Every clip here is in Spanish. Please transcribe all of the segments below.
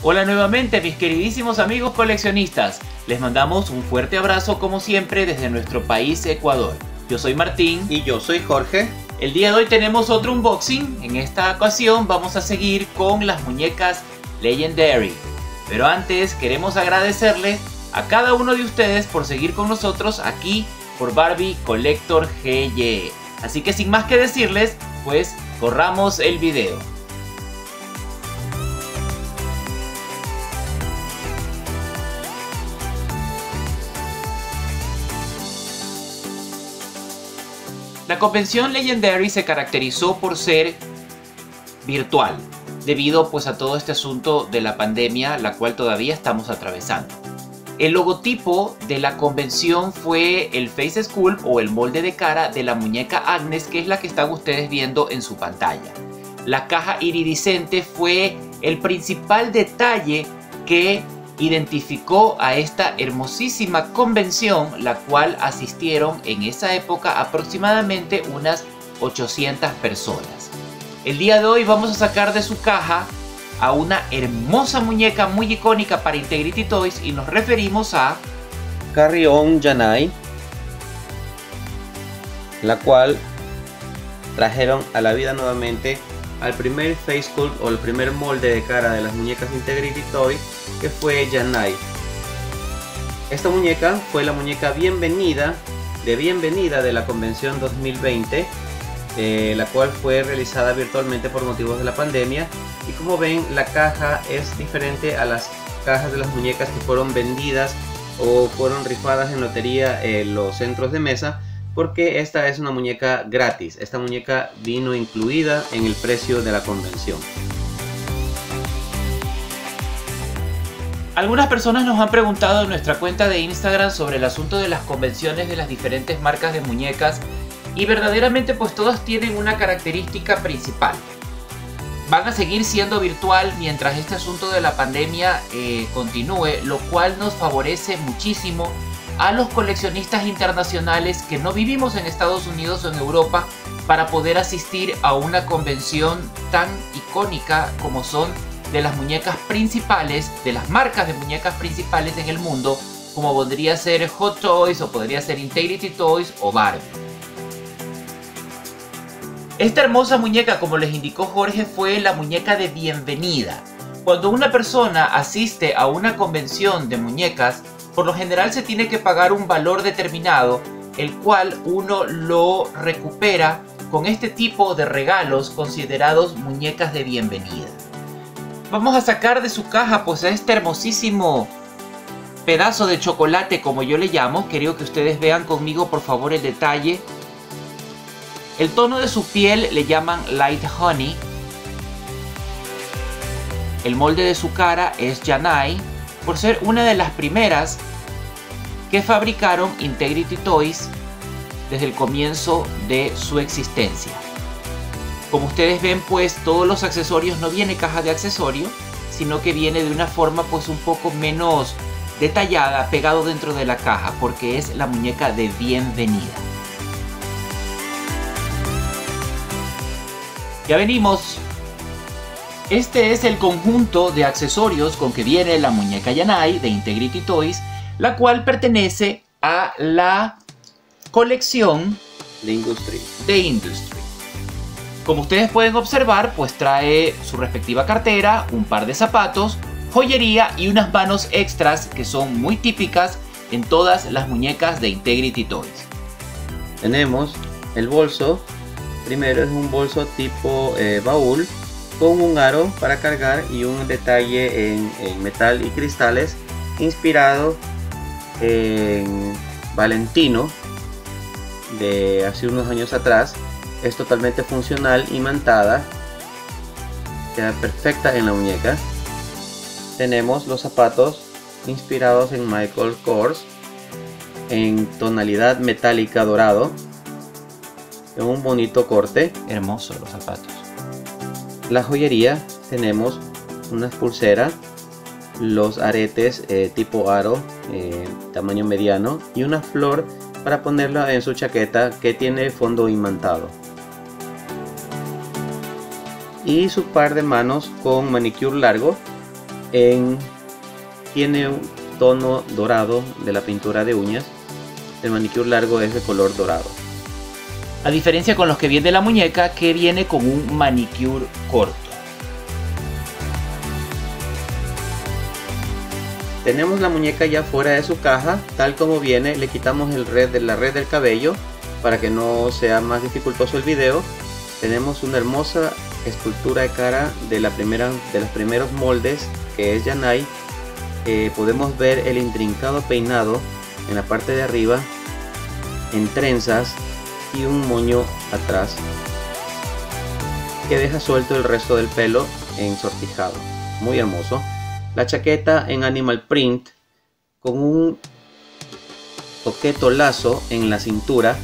Hola nuevamente mis queridísimos amigos coleccionistas, les mandamos un fuerte abrazo como siempre desde nuestro país Ecuador. Yo soy Martín y yo soy Jorge. El día de hoy tenemos otro unboxing. En esta ocasión vamos a seguir con las muñecas Legendary. Pero antes queremos agradecerles a cada uno de ustedes por seguir con nosotros aquí por Barbie Collector GY. Así que sin más que decirles, pues corramos el video. La convención Legendary se caracterizó por ser virtual, debido pues a todo este asunto de la pandemia, la cual todavía estamos atravesando. El logotipo de la convención fue el face sculpt o el molde de cara de la muñeca Agnes, que es la que están ustedes viendo en su pantalla. La caja iridiscente fue el principal detalle que identificó a esta hermosísima convención, la cual asistieron en esa época aproximadamente unas 800 personas. El día de hoy vamos a sacar de su caja a una hermosa muñeca muy icónica para Integrity Toys y nos referimos a Carry On Janai, la cual trajeron a la vida nuevamente al primer face sculpt o el primer molde de cara de las muñecas Integrity Toys, que fue Janai. Esta muñeca fue la muñeca bienvenida de la convención 2020, la cual fue realizada virtualmente por motivos de la pandemia. Y como ven, la caja es diferente a las cajas de las muñecas que fueron vendidas o fueron rifadas en lotería en los centros de mesa, porque esta es una muñeca gratis. Esta muñeca vino incluida en el precio de la convención. Algunas personas nos han preguntado en nuestra cuenta de Instagram sobre el asunto de las convenciones de las diferentes marcas de muñecas, y verdaderamente pues todas tienen una característica principal. Van a seguir siendo virtual mientras este asunto de la pandemia continúe, lo cual nos favorece muchísimo a los coleccionistas internacionales que no vivimos en Estados Unidos o en Europa para poder asistir a una convención tan icónica como son de las muñecas principales, de las marcas de muñecas principales en el mundo, como podría ser Hot Toys o podría ser Integrity Toys o Barbie. Esta hermosa muñeca, como les indicó Jorge, fue la muñeca de bienvenida. Cuando una persona asiste a una convención de muñecas, por lo general se tiene que pagar un valor determinado, el cual uno lo recupera con este tipo de regalos considerados muñecas de bienvenida. Vamos a sacar de su caja pues a este hermosísimo pedazo de chocolate, como yo le llamo. Quiero que ustedes vean conmigo por favor el detalle. El tono de su piel le llaman Light Honey. El molde de su cara es Janai, por ser una de las primeras que fabricaron Integrity Toys desde el comienzo de su existencia. Como ustedes ven, pues todos los accesorios no viene caja de accesorio, sino que viene de una forma pues un poco menos detallada, pegado dentro de la caja, porque es la muñeca de bienvenida. Ya venimos. Este es el conjunto de accesorios con que viene la muñeca Janai de Integrity Toys, la cual pertenece a la colección de Industry. Como ustedes pueden observar, pues trae su respectiva cartera, un par de zapatos, joyería y unas manos extras que son muy típicas en todas las muñecas de Integrity Toys. Tenemos el bolso. Primero es un bolso tipo baúl con un aro para cargar y un detalle en metal y cristales inspirado en Valentino de hace unos años atrás. Es totalmente funcional, imantada, queda perfecta en la muñeca. Tenemos los zapatos inspirados en Michael Kors en tonalidad metálica dorado, en un bonito corte. Hermoso los zapatos. La joyería, tenemos unas pulseras, los aretes tipo aro, tamaño mediano, y una flor para ponerla en su chaqueta que tiene fondo imantado. y su par de manos con manicure largo Tiene un tono dorado de la pintura de uñas. El manicure largo es de color dorado. A diferencia con los que viene de la muñeca, que viene con un manicure corto. Tenemos la muñeca ya fuera de su caja, tal como viene. Le quitamos la red del cabello para que no sea más dificultoso el video. Tenemos una hermosa escultura de cara de los primeros moldes, que es Yanai. Podemos ver el intrincado peinado en la parte de arriba, en trenzas y un moño atrás que deja suelto el resto del pelo ensortijado. Muy hermoso. La chaqueta en animal print con un coqueto lazo en la cintura.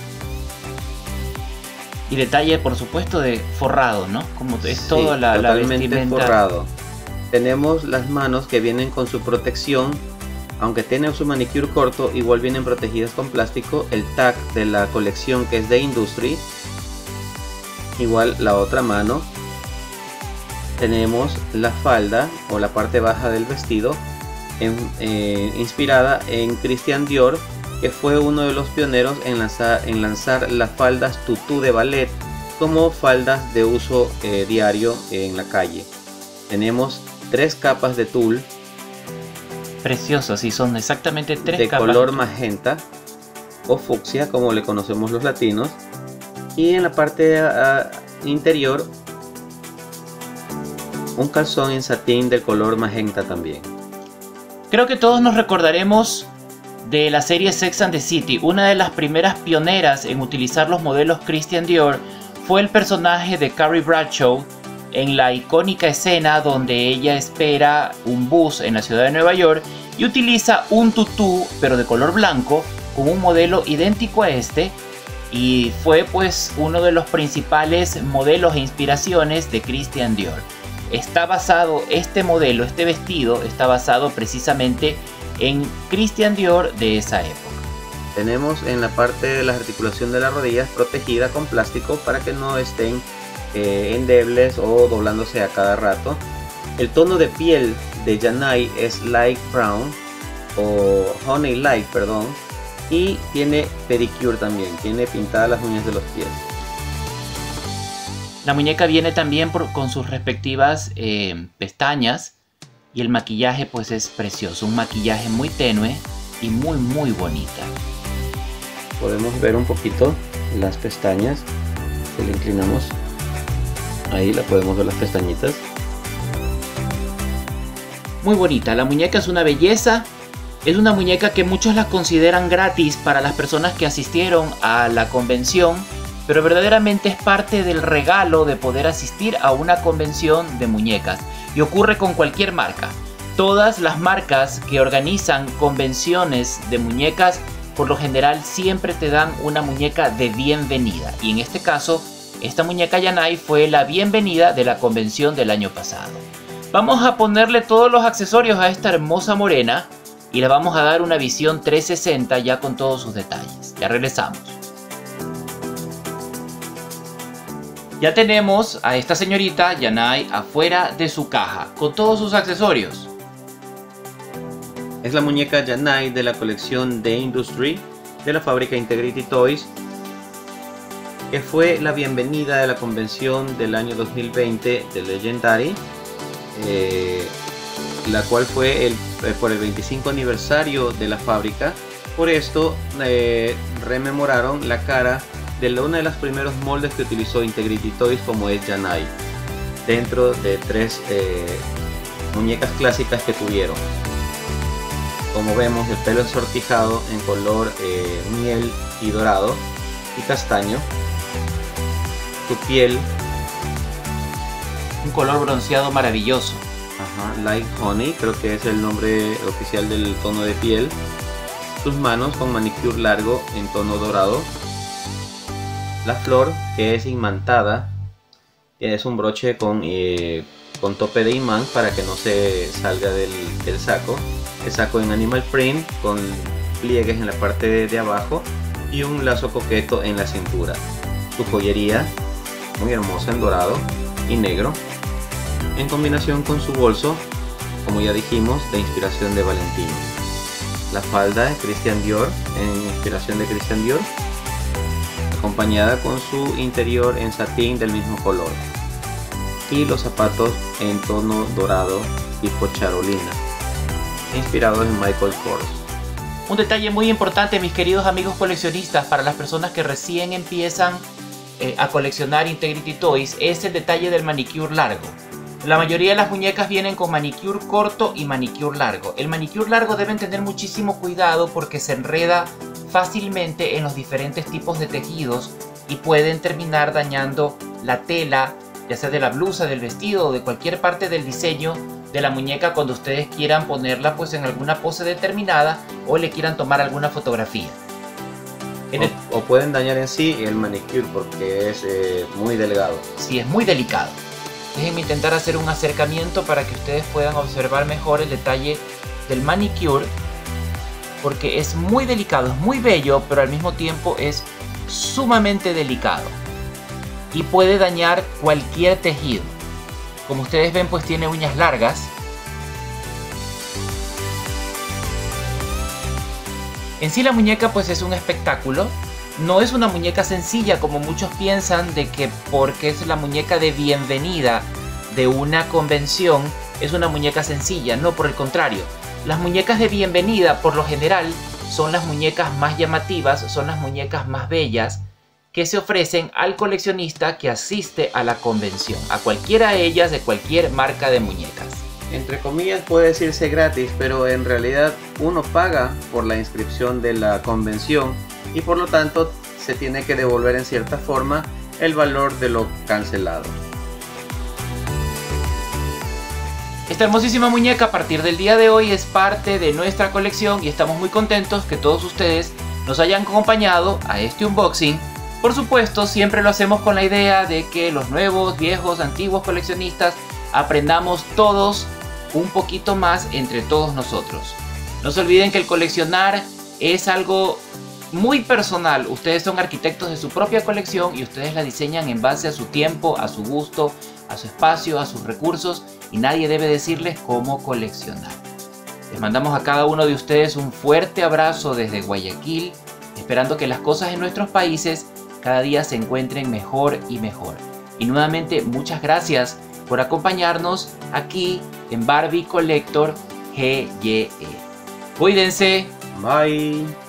Y detalle, por supuesto, de forrado, ¿no? Como es Sí, toda la totalmente vestimenta. forrado. Tenemos las manos que vienen con su protección. Aunque tiene su manicure corto, igual vienen protegidas con plástico. El tag de la colección, que es de Industry. Igual la otra mano. Tenemos la falda o la parte baja del vestido inspirada en Christian Dior, que fue uno de los pioneros en lanzar las faldas tutú de ballet como faldas de uso diario en la calle. Tenemos 3 capas de tul Preciosos, sí, son exactamente 3 de capas. color magenta o fucsia, como le conocemos los latinos. Y en la parte interior, un calzón en satín del color magenta también. Creo que todos nos recordaremos de la serie Sex and the City. Una de las primeras pioneras en utilizar los modelos Christian Dior fue el personaje de Carrie Bradshaw en la icónica escena donde ella espera un bus en la ciudad de Nueva York y utiliza un tutú, pero de color blanco, con un modelo idéntico a este, y fue pues uno de los principales modelos e inspiraciones de Christian Dior. Está basado, este modelo, este vestido, está basado precisamente en Christian Dior de esa época. Tenemos en la parte de la articulación de las rodillas protegida con plástico para que no estén endebles o doblándose a cada rato. El tono de piel de Yanai es light brown o honey light, perdón, y tiene pedicure también, tiene pintadas las uñas de los pies. La muñeca viene también con sus respectivas pestañas, y el maquillaje pues es precioso, un maquillaje muy tenue y muy bonita. Podemos ver un poquito las pestañas, si le inclinamos, ahí la podemos ver las pestañitas. Muy bonita, la muñeca es una belleza. Es una muñeca que muchos la consideran gratis para las personas que asistieron a la convención, pero verdaderamente es parte del regalo de poder asistir a una convención de muñecas. Y ocurre con cualquier marca. Todas las marcas que organizan convenciones de muñecas, por lo general siempre te dan una muñeca de bienvenida. Y en este caso, esta muñeca Yanai fue la bienvenida de la convención del año pasado. Vamos a ponerle todos los accesorios a esta hermosa morena y le vamos a dar una visión 360 ya con todos sus detalles. Ya regresamos. Ya tenemos a esta señorita Yanai afuera de su caja con todos sus accesorios. Es la muñeca Yanai de la colección de Industry de la fábrica Integrity Toys, que fue la bienvenida de la convención del año 2020 de Legendary, la cual fue por el 25 aniversario de la fábrica. Por esto rememoraron la cara de uno de los primeros moldes que utilizó Integrity Toys, como es Yanai, dentro de 3 muñecas clásicas que tuvieron. Como vemos, el pelo ensortijado en color miel y dorado y castaño. Su piel, un color bronceado maravilloso. Light Honey, creo que es el nombre oficial del tono de piel. Sus manos con manicure largo en tono dorado. La flor, que es imantada, que es un broche con tope de imán para que no se salga del saco. El saco en animal print con pliegues en la parte de abajo y un lazo coqueto en la cintura. Su joyería, muy hermosa en dorado y negro, en combinación con su bolso como ya dijimos, de inspiración de Valentino. La falda es Christian Dior, en inspiración de Christian Dior, acompañada con su interior en satín del mismo color. Y los zapatos en tono dorado tipo charolina, inspirados en Michael Kors. Un detalle muy importante, mis queridos amigos coleccionistas, para las personas que recién empiezan a coleccionar Integrity Toys, es el detalle del manicure largo. La mayoría de las muñecas vienen con manicure corto y manicure largo. El manicure largo deben tener muchísimo cuidado porque se enreda fácilmente en los diferentes tipos de tejidos y pueden terminar dañando la tela, ya sea de la blusa, del vestido o de cualquier parte del diseño de la muñeca cuando ustedes quieran ponerla pues en alguna pose determinada o le quieran tomar alguna fotografía. O pueden dañar en sí el manicure porque es muy delgado. Sí, es muy delicado. Déjenme intentar hacer un acercamiento para que ustedes puedan observar mejor el detalle del manicure, porque es muy delicado, es muy bello, pero al mismo tiempo es sumamente delicado y puede dañar cualquier tejido. Como ustedes ven, pues tiene uñas largas. En sí la muñeca pues es un espectáculo. No es una muñeca sencilla como muchos piensan, de que porque es la muñeca de bienvenida de una convención es una muñeca sencilla. No, por el contrario. Las muñecas de bienvenida por lo general son las muñecas más llamativas, son las muñecas más bellas que se ofrecen al coleccionista que asiste a la convención, a cualquiera de ellas de cualquier marca de muñecas. Entre comillas puede decirse gratis, pero en realidad uno paga por la inscripción de la convención y por lo tanto se tiene que devolver en cierta forma el valor de lo cancelado. Esta hermosísima muñeca a partir del día de hoy es parte de nuestra colección y estamos muy contentos que todos ustedes nos hayan acompañado a este unboxing. Por supuesto, siempre lo hacemos con la idea de que los nuevos, viejos, antiguos coleccionistas aprendamos todos un poquito más entre todos nosotros. No se olviden que el coleccionar es algo muy personal. Ustedes son arquitectos de su propia colección y ustedes la diseñan en base a su tiempo, a su gusto, a su espacio, a sus recursos, y nadie debe decirles cómo coleccionar. Les mandamos a cada uno de ustedes un fuerte abrazo desde Guayaquil, esperando que las cosas en nuestros países cada día se encuentren mejor y mejor. Y nuevamente muchas gracias por acompañarnos aquí en Barbie Collector GYE. Cuídense. Bye.